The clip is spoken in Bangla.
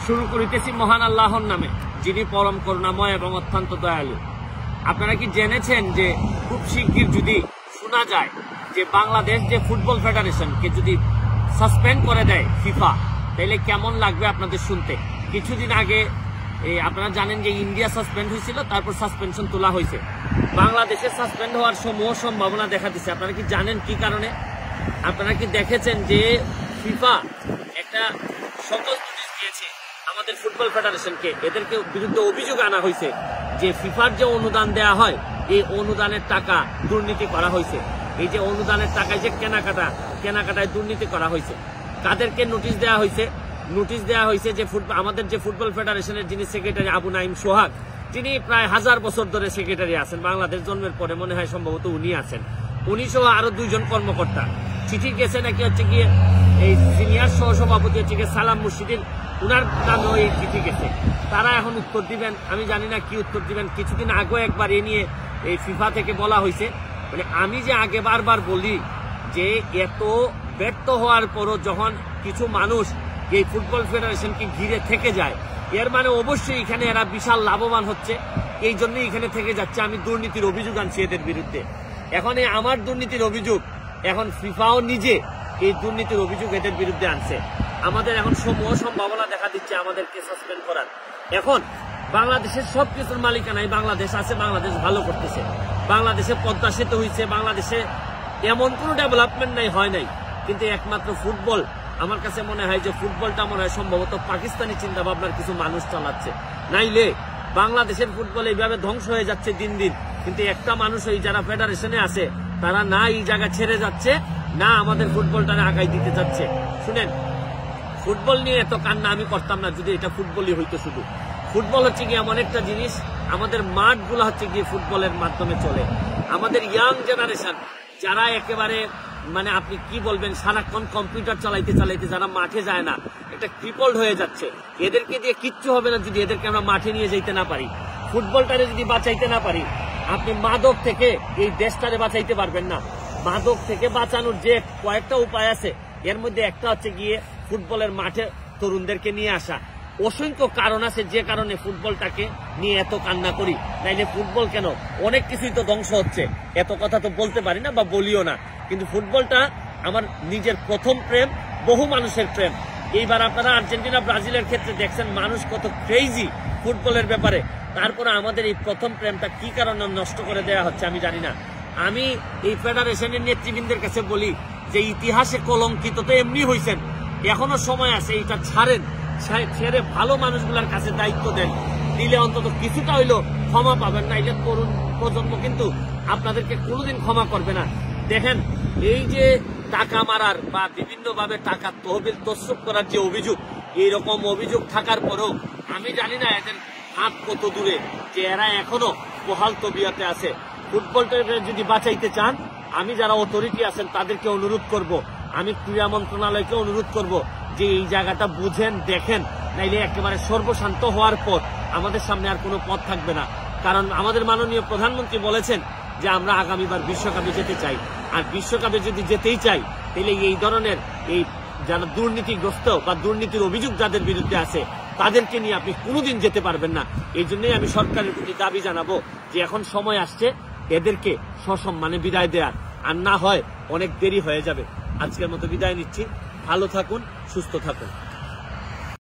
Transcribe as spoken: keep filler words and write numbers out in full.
শুরু করিতেছি মহান আল্লাহর নামে, যিনি পরম করুণাময় এবং অত্যন্ত দয়ালু। আপনারা কি জেনেছেন যে খুব শিগগির যদি শোনা যায় যে বাংলাদেশ যে ফুটবল ফেডারেশনকে যদি সাসপেন্ড করে দেয় ফিফা, তাহলে কেমন লাগবে আপনাদের শুনতে? কিছুদিন আগে আপনারা জানেন যে ইন্ডিয়া সাসপেন্ড হয়েছিল, তারপর সাসপেনশন তোলা হয়েছে। বাংলাদেশে সাসপেন্ড হওয়ার সমূহ সম্ভাবনা দেখা দিচ্ছে। আপনারা কি জানেন কি কারণে? আপনারা কি দেখেছেন যে ফিফা একটা সকল নোটিশ দিয়েছে আমাদের ফুটবল ফেডারেশনকে, এদেরকে বিরুদ্ধে অভিযোগ আনা হয়েছে যে ফিফার যে অনুদান দেয়া হয় এই অনুদানের টাকা দুর্নীতি করা হয়েছে। এই যে অনুদানের টাকায় যে কেনাকাটা কেনাকাটায় দুর্নীতি করা হয়েছে, কাদেরকে নোটিশ দেওয়া হয়েছে? নোটিশ দেওয়া হয়েছে যে ফুটবল আমাদের যে ফুটবল ফেডারেশনের যিনি সেক্রেটারি আবু নাইম সোহাগ, তিনি প্রায় হাজার বছর ধরে সেক্রেটারি আছেন, বাংলাদেশ জন্মের পরে মনে হয় সম্ভবত উনি আছেন। উনি সহ আরো দুইজন কর্মকর্তা চিঠি গেছে নাকি হচ্ছে গিয়ে এই সিনিয়র সহসভাপতি হচ্ছে গিয়ে সালাম মুর্শিদিন, উনার নামেও এই চিঠি গেছে। তারা এখন উত্তর দিবেন, আমি জানি না কি উত্তর দিবেন। কিছুদিন আগেও একবার এ নিয়ে এই ফিফা থেকে বলা হয়েছে, মানে আমি যে আগে বারবার বলি যে এত ব্যর্থ হওয়ার পরও যখন কিছু মানুষ এই ফুটবল ফেডারেশনকে ঘিরে থেকে যায়, এর মানে অবশ্যই এখানে এরা বিশাল লাভবান হচ্ছে, এই জন্যই এখানে থেকে যাচ্ছে। আমি দুর্নীতির অভিযোগ আনছি এদের বিরুদ্ধে। এখন এই আমার দুর্নীতির অভিযোগ, এখন ফিফাও নিজে এই দুর্নীতির অভিযোগ এদের বিরুদ্ধে আনছে। আমাদের এখন সমূহ সম্ভাবনা দেখা দিচ্ছে আমাদেরকে সাসপেন্ড করার। এখন বাংলাদেশের সবকিছুর মালিকানায় বাংলাদেশ আছে, বাংলাদেশ ভালো করতেছে, বাংলাদেশে পদ্মা সেতু হয়েছে, বাংলাদেশে এমন কোনো ডেভেলপমেন্ট নাই হয় নাই, কিন্তু একমাত্র ফুটবল, আমার কাছে মনে হয় যে ফুটবলটা মনে হয় সম্ভবত পাকিস্তানি চিন্তা ভাবনার কিছু মানুষ চালাচ্ছে। নাইলে বাংলাদেশের ফুটবল এইভাবে ধ্বংস হয়ে যাচ্ছে দিন দিন, কিন্তু একটা মানুষ এই যারা ফেডারেশনে আছে তারা না এই জায়গা ছেড়ে যাচ্ছে, না আমাদের ফুটবলটা আগায় দিতে যাচ্ছে। শুনেন, ফুটবল নিয়ে এত কান্না আমি করতাম না যদি এটা ফুটবলই হইতো। শুধু ফুটবল হচ্ছে গিয়ে এমন একটা জিনিস, আমাদের মাঠগুলো হচ্ছে গিয়ে ফুটবলের মাধ্যমে চলে। আমাদের ইয়াং জেনারেশন যারা একেবারে মানে আপনি কি বলবেন, সারাক্ষণ কম্পিউটার চালাইতে চালাইতে যারা মাঠে যায় না, এটা ক্রিপল্ড হয়ে যাচ্ছে। এদেরকে দিয়ে কিচ্ছু হবে না যদি এদেরকে আমরা মাঠে নিয়ে যেতে না পারি, ফুটবলটারে যদি বাঁচাইতে না পারি। আপনি মাদক থেকে এই দেশটারে বাঁচাইতে পারবেন না। মাদক থেকে বাঁচানোর যে কয়েকটা উপায় আছে, এর মধ্যে একটা হচ্ছে গিয়ে ফুটবলের মাঠে তরুণদেরকে নিয়ে আসা। অসংখ্য কারণ আছে যে কারণে ফুটবলটাকে নিয়ে এত কান্না করি, নাইলে ফুটবল কেন, অনেক কিছুই তো ধ্বংস হচ্ছে। এত কথা তো বলতে পারি না বা বলিও না, কিন্তু ফুটবলটা আমার নিজের প্রথম প্রেম, বহু মানুষের প্রেম। এইবার আপনারা আর্জেন্টিনা ব্রাজিলের ক্ষেত্রে দেখছেন মানুষ কত ক্রেজি ফুটবলের ব্যাপারে, তারপরে আমাদের এই প্রথম প্রেমটা কি কারণে নষ্ট করে দেওয়া হচ্ছে আমি জানি না। আমি এই ফেডারেশনের নেতৃবৃন্দের কাছে বলি যে ইতিহাসে কলঙ্কিত তো এমনি হয়েছেন, এখনো সময় আছে, এটা ছাড়েন, ছেড়ে ভালো মানুষগুলোর কাছে দায়িত্ব দেন, দিলে অন্তত কিছুটা হইলো ক্ষমা পাবেন। না এলে তরুণ প্রজন্ম কিন্তু আপনাদেরকে কোনোদিন ক্ষমা করবে না। দেখেন, এই যে টাকা মারার বা বিভিন্ন ভাবে টাকা তহবিল তসরুপ করার যে অভিযোগ, এইরকম অভিযোগ থাকার পরেও আমি জানি না এদের হাত কত দূরে, যে এরা এখনো বহাল তবিয়তে আছে। ফুটবলটা যদি বাঁচাইতে চান, আমি যারা অথরিটি আছেন তাদেরকে অনুরোধ করব, আমি ক্রীড়া মন্ত্রণালয়কে অনুরোধ করব যে এই জায়গাটা বুঝেন, দেখেন, নাইলে একেবারে সর্বশান্ত হওয়ার পর আমাদের সামনে আর কোনো পথ থাকবে না। কারণ আমাদের মাননীয় প্রধানমন্ত্রী বলেছেন যে আমরা আগামীবার বিশ্বকাপে যেতে চাই, আর বিশ্বকাপে যদি যেতেই চাই তাহলে এই ধরনের এই যারা দুর্নীতিগ্রস্ত বা দুর্নীতির অভিযোগ যাদের বিরুদ্ধে আছে তাদেরকে নিয়ে আপনি কোনোদিন যেতে পারবেন না। এই জন্যই আমি সরকারের প্রতি দাবি জানাবো যে এখন সময় আসছে এদেরকে সসম্মানে বিদায় দেওয়ার, আর না হয় অনেক দেরি হয়ে যাবে। আজকের মতো বিদায় নিচ্ছি, ভালো থাকুন, সুস্থ থাকুন।